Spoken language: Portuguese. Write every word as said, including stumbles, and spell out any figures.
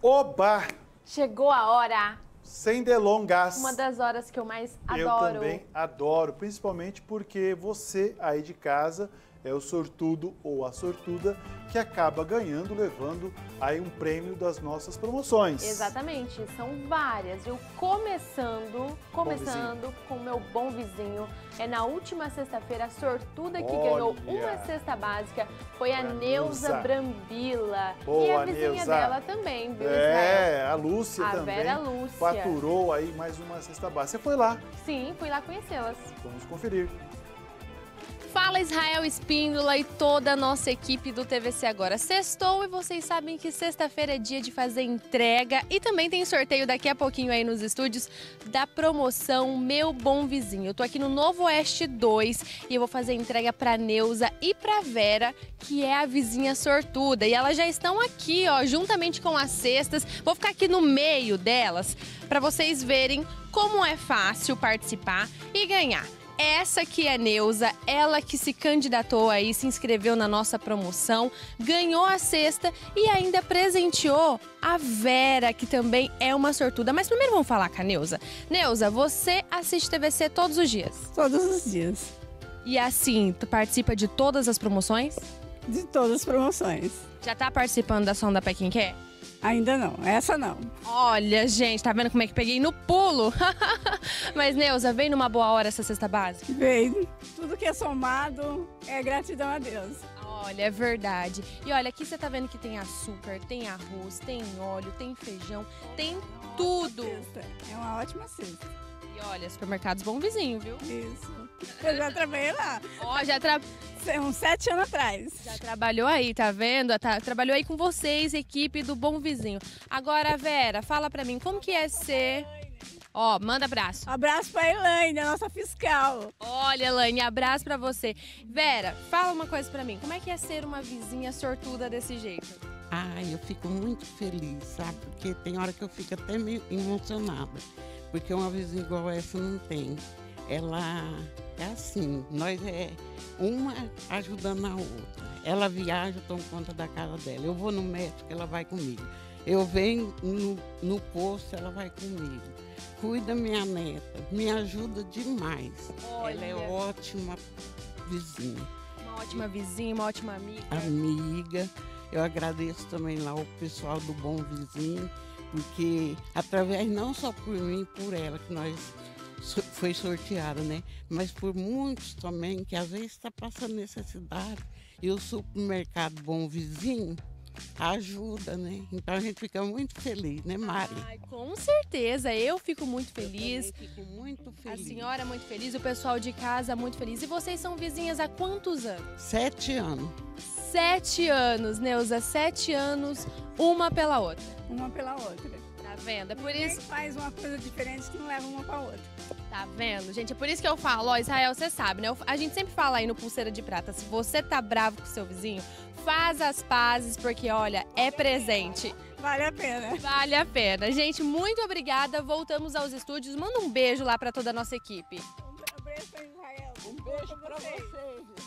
Oba! Chegou a hora. Sem delongas. Uma das horas que eu mais adoro. Eu também adoro, principalmente porque você aí de casa é o sortudo ou a sortuda que acaba ganhando, levando aí um prêmio das nossas promoções. Exatamente, são várias. Eu começando, começando com o meu bom vizinho. É na última sexta-feira, a sortuda que Olha. ganhou uma cesta básica foi a Pra Neuza Neuza. Brambila. Boa, e a vizinha Neuza. dela também, viu, Israel? É, a Lúcia A também Vera Lúcia. faturou aí mais uma cesta básica. Você foi lá, Sim, fui lá conhecê-las. vamos conferir. Fala Israel Espíndola e toda a nossa equipe do T V C Agora. Sextou e vocês sabem que sexta-feira é dia de fazer entrega e também tem sorteio daqui a pouquinho aí nos estúdios da promoção Meu Bom Vizinho. Eu tô aqui no Novo Oeste dois e eu vou fazer entrega pra Neuza e pra Vera, que é a vizinha sortuda. E elas já estão aqui, ó, juntamente com as cestas. Vou ficar aqui no meio delas pra vocês verem como é fácil participar e ganhar. Essa aqui é a Neuza, ela que se candidatou aí, se inscreveu na nossa promoção, ganhou a cesta e ainda presenteou a Vera, que também é uma sortuda. Mas primeiro vamos falar com a Neuza. Neuza, você assiste T V C todos os dias? Todos os dias. E assim, tu participa de todas as promoções? De todas as promoções. Já tá participando da Ação da Pé Quem Quer? Ainda não, essa não. Olha, gente, tá vendo como é que peguei no pulo? Mas, Neuza, vem numa boa hora essa cesta básica? Veio. Tudo que é somado é gratidão a Deus. Olha, é verdade. E olha, aqui você tá vendo que tem açúcar, tem arroz, tem óleo, tem feijão, tem tudo. Cesta. É uma ótima cesta. E olha, supermercados Bom Vizinho, viu? Isso. Eu já trabalhei lá. Ó, já, tra... Uns sete anos atrás. já trabalhou aí, tá vendo? Tá... Trabalhou aí com vocês, equipe do Bom Vizinho. Agora, Vera, fala pra mim, como que é ser... Ó, manda abraço. Abraço pra Elaine, a nossa fiscal. Olha, Elaine, abraço pra você. Vera, fala uma coisa pra mim. Como é que é ser uma vizinha sortuda desse jeito? Ai, eu fico muito feliz, sabe? Porque tem hora que eu fico até meio emocionada. Porque uma vizinha igual essa não tem. Ela é assim, nós é uma ajudando a outra. Ela viaja, eu tomo conta da casa dela. Eu vou no médico, ela vai comigo. Eu venho no, no posto, ela vai comigo. Cuida minha neta, me ajuda demais. Olha. Ela é ótima vizinha. Uma ótima vizinha, uma ótima amiga. Amiga. Eu agradeço também lá o pessoal do Bom Vizinho, porque através não só por mim, por ela, que nós so- foi sorteada, né? Mas por muitos também, que às vezes está passando necessidade. E o supermercado Bom Vizinho ajuda, né? Então a gente fica muito feliz, né, Mari? Ai, com certeza, eu fico muito feliz. Eu também fico muito A feliz. senhora é muito feliz, o pessoal de casa muito feliz. E vocês são vizinhas há quantos anos? Sete anos. Sete anos, Neuza, sete anos, uma pela outra. Uma pela outra. Tá vendo? É por Ninguém isso, faz uma coisa diferente que não leva uma pra outra. tá vendo, gente? É por isso que eu falo, ó, Israel, você sabe, né? Eu- A gente sempre fala aí no Pulseira de Prata, se você tá bravo com o seu vizinho, faz as pazes, porque, olha, é presente. Vale a pena. Vale a pena. Gente, muito obrigada. Voltamos aos estúdios. Manda um beijo lá pra toda a nossa equipe. Um beijo pra Israel. Um beijo pra vocês.